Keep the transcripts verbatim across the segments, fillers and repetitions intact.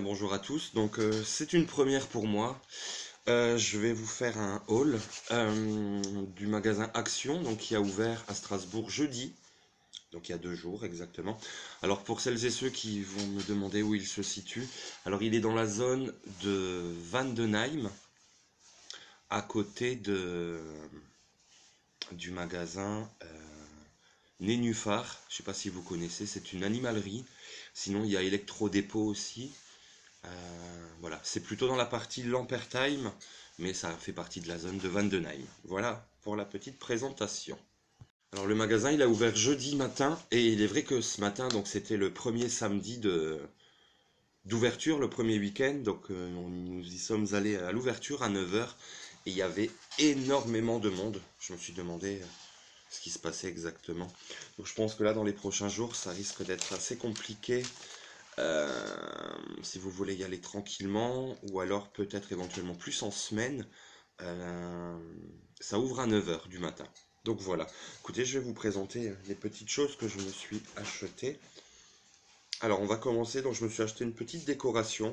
bonjour à tous. Donc euh, c'est une première pour moi. Euh, je vais vous faire un haul euh, du magasin Action, donc qui a ouvert à Strasbourg jeudi, donc il y a deux jours exactement. Alors pour celles et ceux qui vont me demander où il se situe, alors il est dans la zone de Vandenheim, à côté de du magasin euh, Nénuphar. Je ne sais pas si vous connaissez, c'est une animalerie. Sinon il y a Electro-Dépôt aussi. Euh, voilà, c'est plutôt dans la partie Lampertheim, mais ça fait partie de la zone de Vandenheim. Voilà pour la petite présentation. Alors le magasin il a ouvert jeudi matin et il est vrai que ce matin donc c'était le premier samedi de d'ouverture, le premier week-end, donc euh, on- nous y sommes allés à l'ouverture à neuf heures et il y avait énormément de monde. Je me suis demandé euh, ce qui se passait exactement. Donc je pense que là dans les prochains jours ça risque d'être assez compliqué. Euh, si vous voulez y aller tranquillement, ou alors peut-être éventuellement plus en semaine, euh, ça ouvre à neuf heures du matin. Donc voilà, écoutez, je vais vous présenter les petites choses que je me suis achetées. Alors on va commencer, donc je me suis acheté une petite décoration.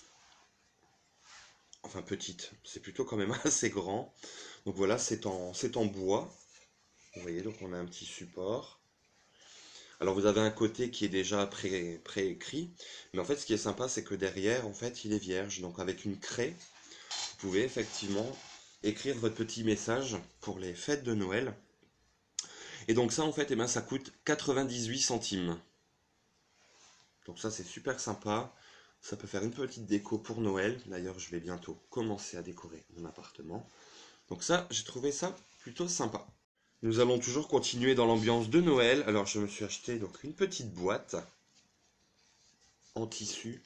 Enfin petite, c'est plutôt quand même assez grand. Donc voilà, c'est en, c'est en bois. Vous voyez, donc on a un petit support. Alors vous avez un côté qui est déjà pré, préécrit, mais en fait ce qui est sympa c'est que derrière en fait il est vierge, donc avec une craie, vous pouvez effectivement écrire votre petit message pour les fêtes de Noël. Et donc ça en fait eh ben, ça coûte quatre-vingt-dix-huit centimes. Donc ça c'est super sympa, ça peut faire une petite déco pour Noël. D'ailleurs je vais bientôt commencer à décorer mon appartement. Donc ça j'ai trouvé ça plutôt sympa. Nous allons toujours continuer dans l'ambiance de Noël. Alors je me suis acheté donc une petite boîte en tissu.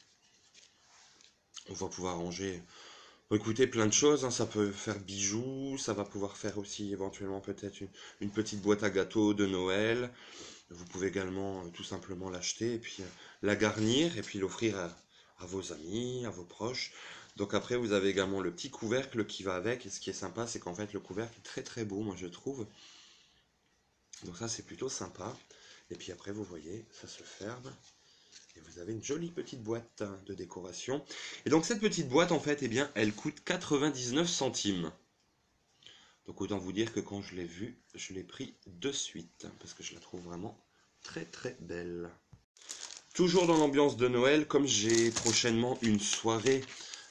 On va pouvoir ranger, écoutez, plein de choses, hein. Ça peut faire bijoux, ça va pouvoir faire aussi éventuellement peut-être une, une petite boîte à gâteaux de Noël. Vous pouvez également euh, tout simplement l'acheter et puis euh, la garnir et puis l'offrir à, à vos amis, à vos proches. Donc après vous avez également le petit couvercle qui va avec, et ce qui est sympa c'est qu'en fait le couvercle est très très beau moi je trouve. Donc ça c'est plutôt sympa. Et puis après vous voyez, ça se ferme. Et vous avez une jolie petite boîte de décoration. Et donc cette petite boîte, en fait, eh bien, elle coûte quatre-vingt-dix-neuf centimes. Donc autant vous dire que quand je l'ai vue, je l'ai pris de suite. Parce que je la trouve vraiment très très belle. Toujours dans l'ambiance de Noël, comme j'ai prochainement une soirée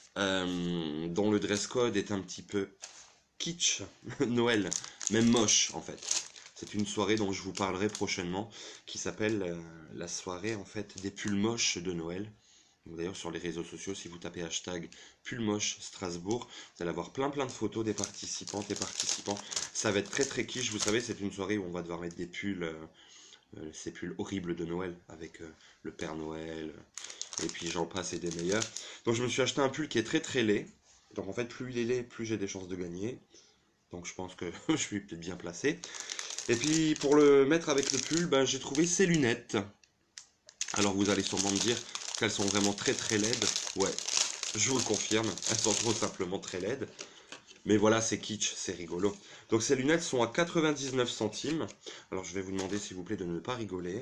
euh, dont le dress code est un petit peu kitsch, Noël, même moche en fait. C'est une soirée dont je vous parlerai prochainement, qui s'appelle euh, la soirée en fait des pulls moches de Noël. D'ailleurs sur les réseaux sociaux, si vous tapez hashtag pull moche Strasbourg, vous allez avoir plein plein de photos des participantes et participants. Ça va être très très kitsch, vous savez, c'est une soirée où on va devoir mettre des pulls, euh, euh, ces pulls horribles de Noël, avec euh, le Père Noël, euh, et puis j'en passe et des meilleurs. Donc je me suis acheté un pull qui est très très laid. Donc en fait, plus il est laid, plus j'ai des chances de gagner. Donc je pense que je suis peut-être bien placé. Et puis pour le mettre avec le pull, ben, j'ai trouvé ces lunettes. Alors vous allez sûrement me dire qu'elles sont vraiment très très laides. Ouais, je vous le confirme, elles sont trop simplement très laides. Mais voilà, c'est kitsch, c'est rigolo. Donc ces lunettes sont à quatre-vingt-dix-neuf centimes. Alors je vais vous demander s'il vous plaît de ne pas rigoler.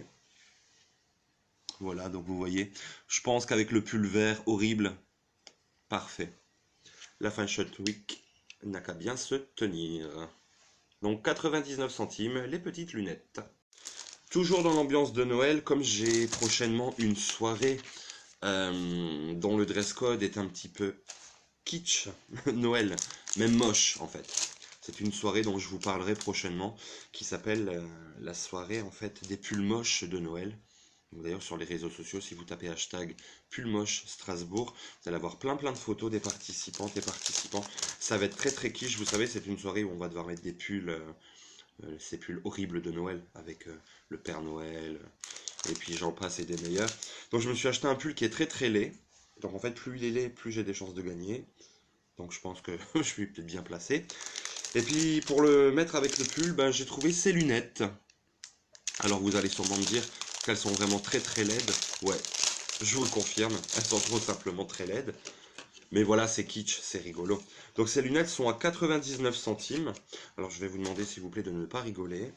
Voilà, donc vous voyez, je pense qu'avec le pull vert horrible, parfait. La Fashion Week n'a qu'à bien se tenir. Donc quatre-vingt-dix-neuf centimes, les petites lunettes. Toujours dans l'ambiance de Noël, comme j'ai prochainement une soirée euh, dont le dress code est un petit peu kitsch, Noël, même moche en fait. C'est une soirée dont je vous parlerai prochainement, qui s'appelle euh, la soirée en fait des pulls moches de Noël. D'ailleurs sur les réseaux sociaux, si vous tapez hashtag pull moche Strasbourg, vous allez avoir plein plein de photos des participantes et participants. Ça va être très très kitsch, vous savez, c'est une soirée où on va devoir mettre des pulls, euh, euh, ces pulls horribles de Noël, avec euh, le Père Noël, euh, et puis j'en passe et des meilleurs. Donc je me suis acheté un pull qui est très très laid. Donc en fait, plus il est laid, plus j'ai des chances de gagner. Donc je pense que je suis peut-être bien placé. Et puis pour le mettre avec le pull, ben, j'ai trouvé ces lunettes. Alors vous allez sûrement me dire qu'elles sont vraiment très très laides. Ouais, je vous le confirme, elles sont trop simplement très laides. Mais voilà, c'est kitsch, c'est rigolo. Donc ces lunettes sont à quatre-vingt-dix-neuf centimes. Alors je vais vous demander s'il vous plaît de ne pas rigoler.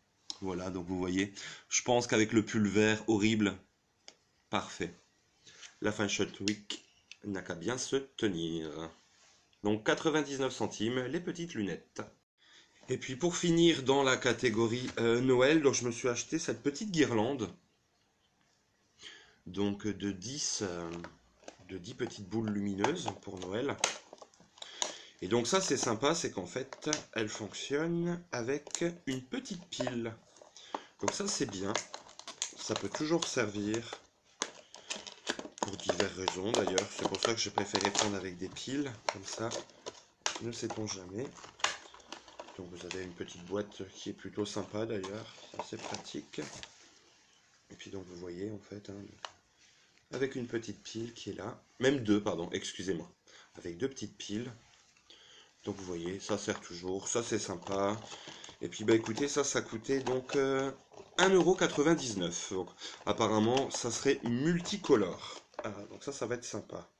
Voilà, donc vous voyez, je pense qu'avec le pull vert horrible, parfait. La Fashion Week n'a qu'à bien se tenir. Donc quatre-vingt-dix-neuf centimes, les petites lunettes. Et puis pour finir dans la catégorie euh, Noël, donc je me suis acheté cette petite guirlande. Donc de dix, euh, de dix petites boules lumineuses pour Noël. Et donc ça c'est sympa, c'est qu'en fait elle fonctionne avec une petite pile. Donc ça c'est bien, ça peut toujours servir pour diverses raisons d'ailleurs. C'est pour ça que j'ai préféré prendre avec des piles, comme ça, ne sait-on jamais. Donc vous avez une petite boîte qui est plutôt sympa d'ailleurs, c'est pratique. Et puis donc vous voyez en fait, hein, avec une petite pile qui est là, même deux pardon, excusez-moi, avec deux petites piles. Donc vous voyez, ça sert toujours, ça c'est sympa. Et puis bah écoutez, ça, ça coûtait donc euh, un euro quatre-vingt-dix-neuf. Donc apparemment, ça serait multicolore. Ah, donc ça, ça va être sympa.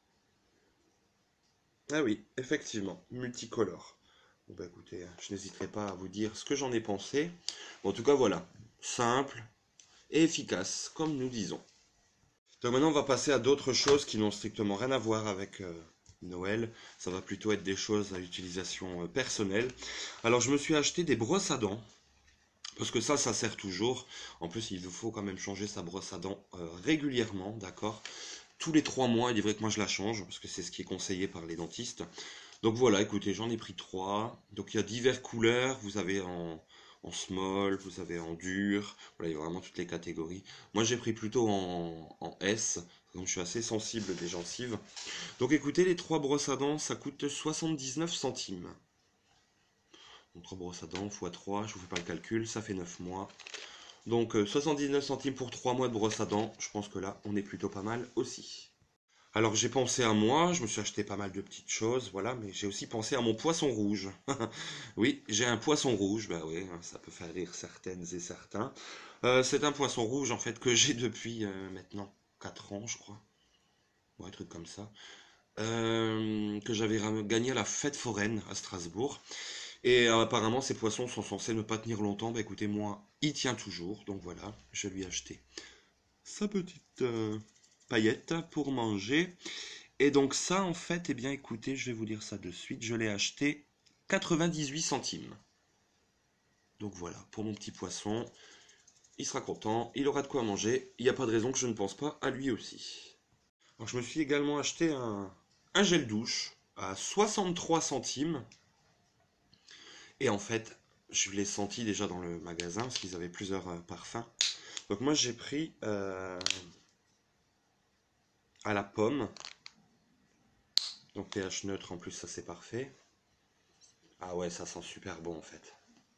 Ah oui, effectivement, multicolore. Bon bah écoutez, je n'hésiterai pas à vous dire ce que j'en ai pensé. Bon, en tout cas, voilà, simple et efficace, comme nous disons. Donc maintenant, on va passer à d'autres choses qui n'ont strictement rien à voir avec euh, Noël. Ça va plutôt être des choses à utilisation euh, personnelle. Alors, je me suis acheté des brosses à dents. Parce que ça, ça sert toujours. En plus, il vous faut quand même changer sa brosse à dents euh, régulièrement, d'accord? Tous les trois mois, il est vrai que moi je la change, parce que c'est ce qui est conseillé par les dentistes. Donc voilà, écoutez, j'en ai pris trois. Donc il y a diverses couleurs. Vous avez en, en small, vous avez en dur. Voilà, il y a vraiment toutes les catégories. Moi, j'ai pris plutôt en, en S, donc je suis assez sensible des gencives. Donc écoutez, les trois brosses à dents, ça coûte soixante-dix-neuf centimes. Donc trois brosses à dents fois trois, je vous fais pas le calcul, ça fait neuf mois. Donc euh, soixante-dix-neuf centimes pour trois mois de brosse à dents, je pense que là on est plutôt pas mal aussi. Alors j'ai pensé à moi, je me suis acheté pas mal de petites choses, voilà, mais j'ai aussi pensé à mon poisson rouge. Oui, j'ai un poisson rouge, bah oui, ça peut faire rire certaines et certains. Euh, c'est un poisson rouge en fait que j'ai depuis euh, maintenant quatre ans je crois. Ouais, un truc comme ça. Euh, que j'avais gagné à la fête foraine à Strasbourg. Et euh, apparemment, ces poissons sont censés ne pas tenir longtemps. Bah écoutez, moi, il tient toujours. Donc voilà, je lui ai acheté sa petite euh, paillette pour manger. Et donc ça, en fait, eh bien écoutez, je vais vous dire ça de suite. Je l'ai acheté quatre-vingt-dix-huit centimes. Donc voilà, pour mon petit poisson, il sera content, il aura de quoi manger. Il n'y a pas de raison que je ne pense pas à lui aussi. Alors je me suis également acheté un, un gel douche à soixante-trois centimes. Et en fait, je l'ai senti déjà dans le magasin parce qu'ils avaient plusieurs euh, parfums. Donc moi j'ai pris euh, à la pomme. Donc pH neutre en plus, ça c'est parfait. Ah ouais, ça sent super bon en fait.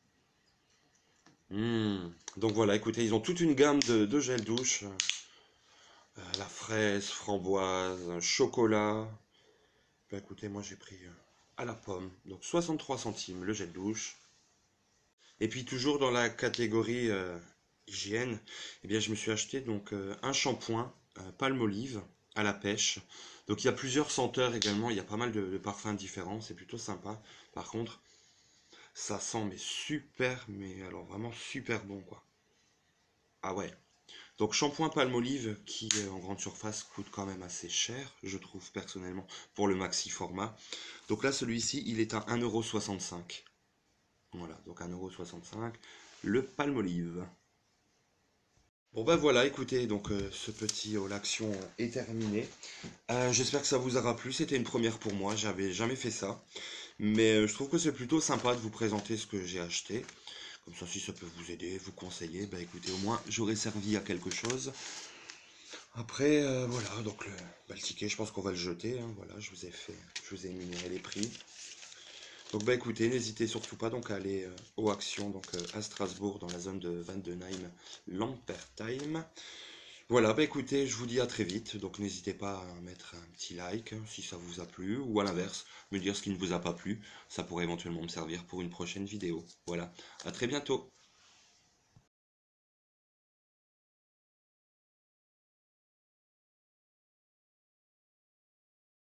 Mmh. Donc voilà, écoutez, ils ont toute une gamme de, de gel douche. Euh, la fraise, framboise, chocolat. Bah écoutez, moi j'ai pris euh, à la pomme. Donc soixante-trois centimes le gel douche. Et puis toujours dans la catégorie euh, hygiène, eh bien je me suis acheté donc euh, un shampoing euh, Palmolive à la pêche. Donc il y a plusieurs senteurs également, il y a pas mal de, de parfums différents, c'est plutôt sympa. Par contre, ça sent mais super, mais alors vraiment super bon quoi. Ah ouais. Donc shampoing Palmolive qui euh, en grande surface coûte quand même assez cher, je trouve personnellement, pour le maxi format. Donc là celui-ci il est à un euro soixante-cinq. Voilà, donc un euro soixante-cinq, le Palmolive. Bon ben voilà, écoutez, donc euh, ce petit haul action est terminé. Euh, j'espère que ça vous aura plu, c'était une première pour moi, j'avais jamais fait ça. Mais euh, je trouve que c'est plutôt sympa de vous présenter ce que j'ai acheté. Comme ça, si ça peut vous aider, vous conseiller, bah écoutez, au moins j'aurai servi à quelque chose. Après, euh, voilà, donc le, bah, le ticket, je pense qu'on va le jeter, hein, voilà, je vous ai fait, je vous ai énuméré les prix. Donc bah écoutez, n'hésitez surtout pas donc à aller euh, aux actions donc euh, à Strasbourg dans la zone de Vandenheim, Lampertheim. Voilà, bah écoutez, je vous dis à très vite. Donc n'hésitez pas à mettre un petit like hein, si ça vous a plu, ou à l'inverse, me dire ce qui ne vous a pas plu. Ça pourrait éventuellement me servir pour une prochaine vidéo. Voilà, à très bientôt.